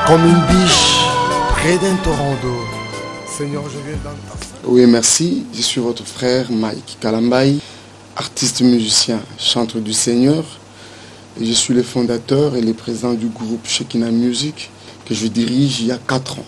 Comme une biche près d'un torrent d'eau. Seigneur, je viens dans ta foi. Oui, merci. Je suis votre frère Mike Kalambaye, artiste musicien, chanteur du Seigneur. Et je suis le fondateur et le président du groupe Shekinah Music que je dirige il y a 4 ans.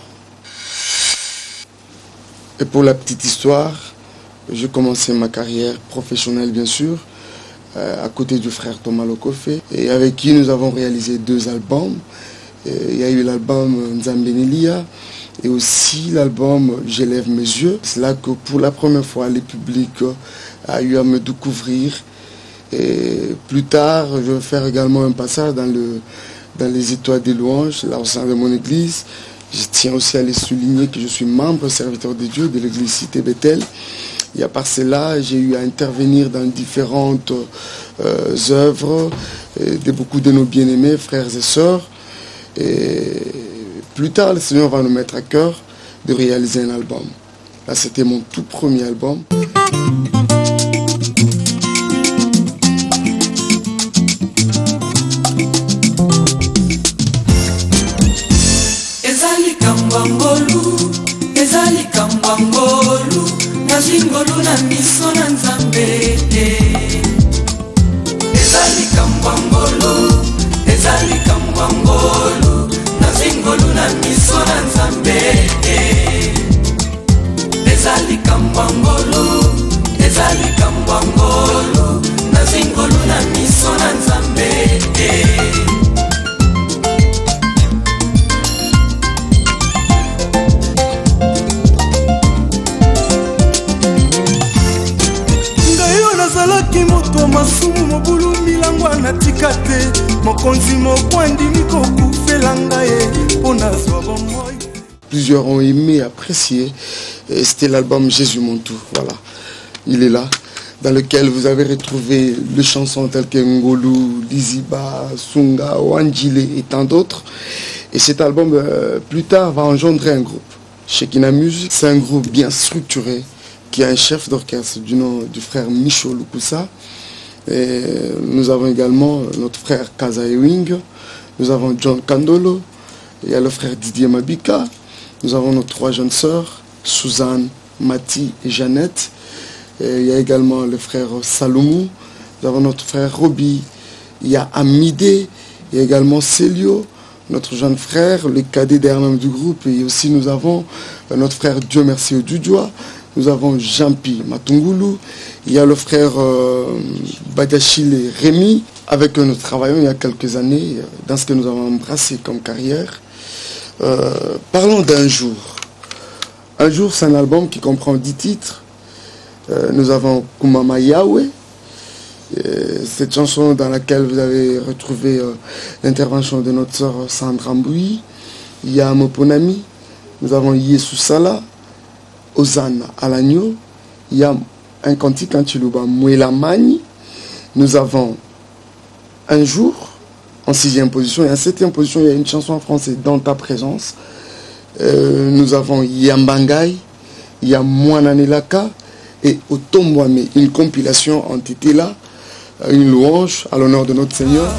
Et pour la petite histoire, j'ai commencé ma carrière professionnelle bien sûr, à côté du frère Thomas Lokofé, et avec qui nous avons réalisé 2 albums. Il y a eu l'album Nzambenelia et aussi l'album J'élève mes yeux. C'est là que pour la première fois le public a eu à me découvrir. Et plus tard, je vais faire également un passage dans les étoiles des louanges, là au sein de mon église. Je tiens aussi à les souligner que je suis membre serviteur de Dieu de l'église Cité Bethel. Et à part cela, j'ai eu à intervenir dans différentes œuvres de beaucoup de nos bien-aimés, frères et sœurs. Et plus tard, le Seigneur va nous mettre à cœur de réaliser un album. Là, c'était mon tout premier album. Plusieurs ont aimé, apprécié. C'était l'album Jésus mon tout. Voilà, il est là, dans lequel vous avez retrouvé les chansons telles que Ngolu, Liziba, Sunga, Wanjile et tant d'autres. Et cet album, plus tard, va engendrer un groupe. Shekinah Music, c'est un groupe bien structuré, qui a un chef d'orchestre du nom du frère Micho Lukusa. Et nous avons également notre frère Kaza Ewing, nous avons John Kandolo, il y a le frère Didier Mabika, nous avons nos 3 jeunes sœurs, Suzanne, Mati et Jeannette. Et il y a également le frère Salomou, nous avons notre frère Roby, il y a Amidé, il y a également Célio, notre jeune frère, le cadet derrière du groupe. Et aussi nous avons notre frère Dieu merci au Dudjoa. Nous avons Jean-Pi Matungulu, il y a le frère Badiachile Rémi, avec qui nous travaillons il y a quelques années dans ce que nous avons embrassé comme carrière. Parlons d'un jour. Un jour, c'est un album qui comprend 10 titres. Nous avons Kumama Yahweh, cette chanson dans laquelle vous avez retrouvé l'intervention de notre sœur Sandra Mboui. Il y a Moponami, nous avons Yesu Sala, Hosanna à l'agneau, il y a un cantique Antilouba Mouela Mani, nous avons Un jour en 6e position, et en 7e position il y a une chanson en français, Dans ta présence. Nous avons Yambangai, il y a Mwananelaka et Otombwame, une compilation en Tétéla, une louange à l'honneur de notre Seigneur.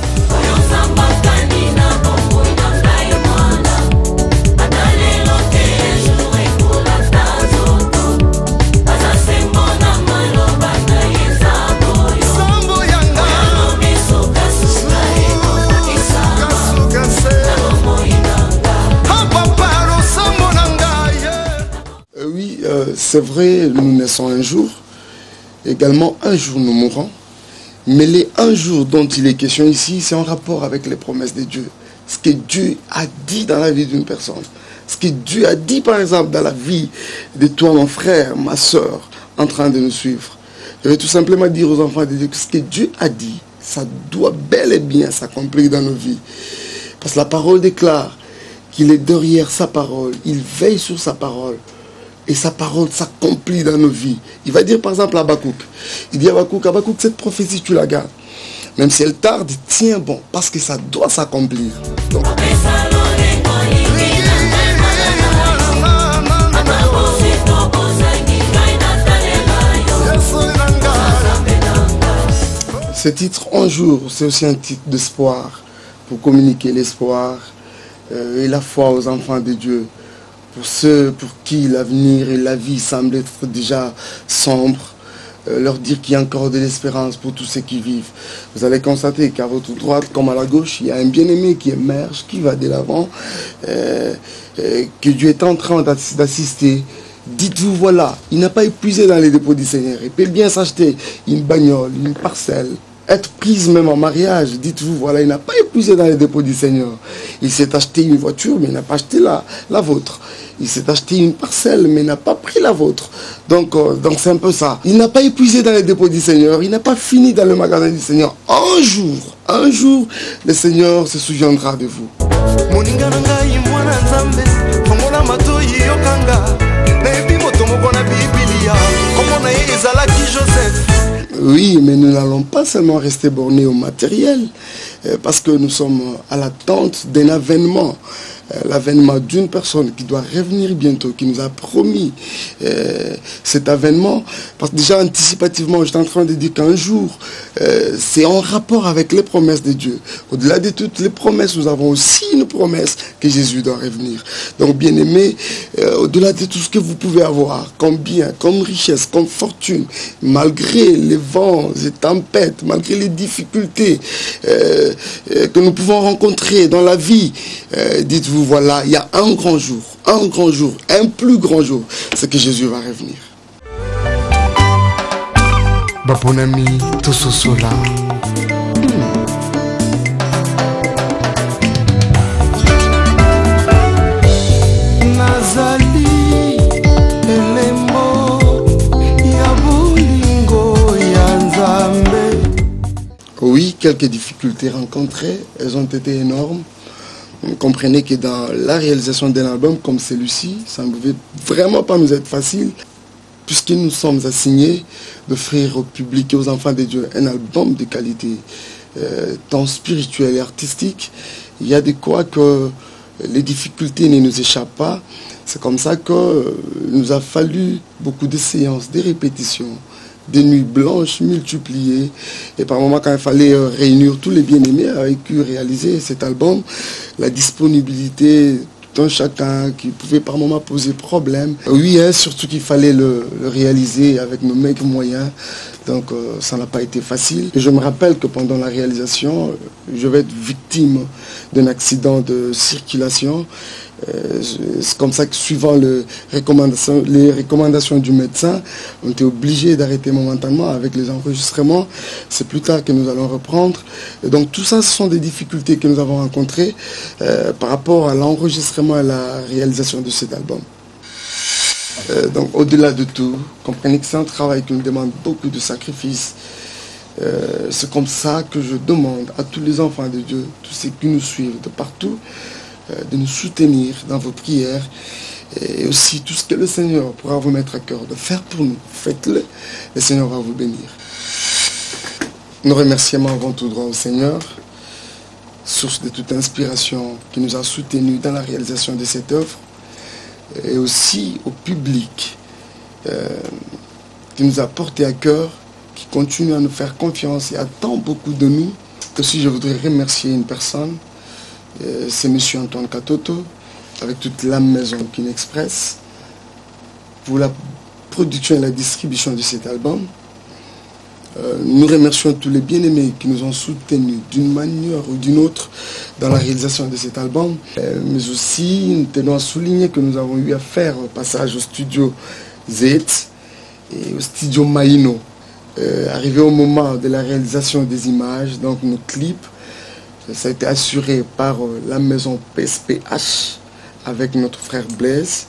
C'est vrai, nous naissons un jour, également un jour nous mourrons, mais les un jour dont il est question ici, c'est en rapport avec les promesses de Dieu. Ce que Dieu a dit dans la vie d'une personne, ce que Dieu a dit par exemple dans la vie de toi, mon frère, ma soeur, en train de nous suivre. Je vais tout simplement dire aux enfants de Dieu que ce que Dieu a dit, ça doit bel et bien s'accomplir dans nos vies. Parce que la parole déclare qu'il est derrière sa parole, il veille sur sa parole. Et sa parole s'accomplit dans nos vies. Il va dire par exemple à Habakkuk. Il dit à Habakkuk, cette prophétie tu la gardes. Même si elle tarde, tiens bon, parce que ça doit s'accomplir. Donc... Ce titre, Un jour, c'est aussi un titre d'espoir, pour communiquer l'espoir et la foi aux enfants de Dieu. Pour ceux pour qui l'avenir et la vie semblent être déjà sombres, leur dire qu'il y a encore de l'espérance pour tous ceux qui vivent. Vous allez constater qu'à votre droite comme à la gauche, il y a un bien-aimé qui émerge, qui va de l'avant, que Dieu est en train d'assister. Dites-vous, voilà, il n'a pas épuisé dans les dépôts du Seigneur. Il peut bien s'acheter une bagnole, une parcelle, être prise même en mariage. Dites-vous, voilà, il n'a pas épuisé dans les dépôts du Seigneur. Il s'est acheté une voiture, mais il n'a pas acheté la vôtre. Il s'est acheté une parcelle, mais il n'a pas pris la vôtre. Donc c'est un peu ça. Il n'a pas épuisé dans les dépôts du Seigneur. Il n'a pas fini dans le magasin du Seigneur. Un jour, le Seigneur se souviendra de vous. Oui, mais nous n'allons pas seulement rester bornés au matériel, parce que nous sommes à l'attente d'un avènement. L'avènement d'une personne qui doit revenir bientôt, qui nous a promis cet avènement. Parce que déjà anticipativement, j'étais en train de dire qu'un jour, c'est en rapport avec les promesses de Dieu. Au-delà de toutes les promesses, nous avons aussi une promesse que Jésus doit revenir. Donc bien aimé, au-delà de tout ce que vous pouvez avoir, comme bien, comme richesse, comme fortune, malgré les vents et tempêtes, malgré les difficultés que nous pouvons rencontrer dans la vie, dites-vous, voilà, il y a un grand jour, un plus grand jour, c'est que Jésus va revenir. Baponami Tososola. Nazali elembo ya bolingo ya Nzambe. Oui, quelques difficultés rencontrées, elles ont été énormes. Vous comprenez que dans la réalisation d'un album comme celui-ci, ça ne pouvait vraiment pas nous être facile, puisque nous sommes assignés d'offrir au public et aux enfants de Dieu un album de qualité, tant spirituelle et artistique. Il y a de quoi que les difficultés ne nous échappent pas. C'est comme ça que nous a fallu beaucoup de séances, de répétitions, des nuits blanches multipliées. Et par moments, quand il fallait réunir tous les bien-aimés avec qui réaliser cet album, la disponibilité d'un chacun qui pouvait par moments poser problème. Oui, hein, surtout qu'il fallait le réaliser avec nos maigres moyens. Donc ça n'a pas été facile. Et je me rappelle que pendant la réalisation, je vais être victime d'un accident de circulation. C'est comme ça que suivant les recommandations du médecin, on était obligé d'arrêter momentanément avec les enregistrements. C'est plus tard que nous allons reprendre. Et donc tout ça, ce sont des difficultés que nous avons rencontrées par rapport à l'enregistrement et à la réalisation de cet album. Donc au-delà de tout, comprenez que c'est un travail qui nous demande beaucoup de sacrifices. C'est comme ça que je demande à tous les enfants de Dieu, tous ceux qui nous suivent de partout, de nous soutenir dans vos prières et aussi tout ce que le Seigneur pourra vous mettre à cœur de faire pour nous. Faites-le, le Seigneur va vous bénir. Nos remerciements vont tout droit au Seigneur, source de toute inspiration qui nous a soutenus dans la réalisation de cette œuvre, et aussi au public qui nous a porté à cœur, qui continue à nous faire confiance et attend beaucoup de nous. Aussi, je voudrais remercier une personne, c'est M. Antoine Katoto, avec toute la maison Kinexpress, pour la production et la distribution de cet album. Nous remercions tous les bien-aimés qui nous ont soutenus d'une manière ou d'une autre dans la réalisation de cet album. Mais aussi, nous tenons à souligner que nous avons eu à faire un passage au studio Z et au studio Maïno. Arrivé au moment de la réalisation des images, donc nos clips, ça a été assuré par la maison PSPH avec notre frère Blaise.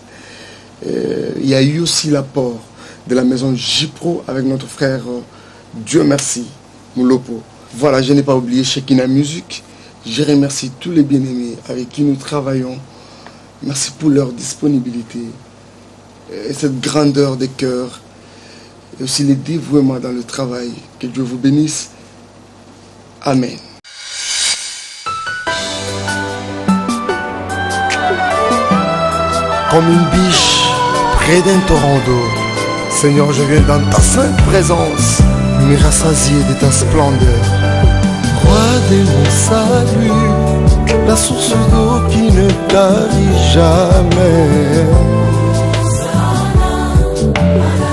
Il y a eu aussi l'apport de la maison J-Pro avec notre frère Dieu merci, Moulopo. Voilà, je n'ai pas oublié Shekina Music. Je remercie tous les bien-aimés avec qui nous travaillons. Merci pour leur disponibilité et cette grandeur de cœur et aussi les dévouements dans le travail. Que Dieu vous bénisse. Amen. Comme une biche près d'un torrent d'eau, Seigneur, je viens dans ta sainte présence, me rassasier de ta splendeur. Roi de mon salut, la source d'eau qui ne tarit jamais.